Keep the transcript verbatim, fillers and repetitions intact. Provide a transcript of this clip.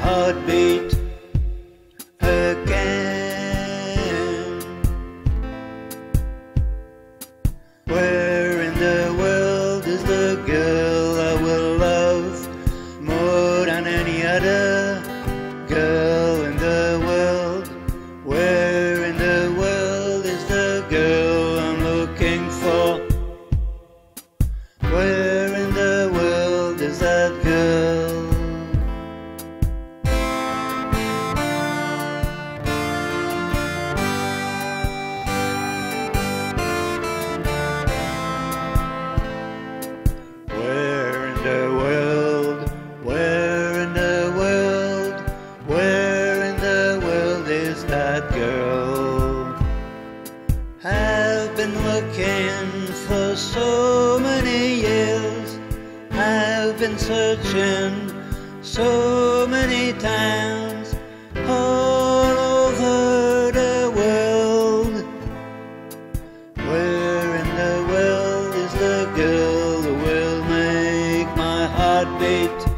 heart beat again. Where in the world is the girl I will love more than any other girl in the world? Where in the world is the girl I'm looking for? Where in the world is that girl? Where in the world, where in the world, where in the world is that girl? I've been looking for so many years, I've been searching so many times all over the world. Where in the world is the girl who will make my heart beat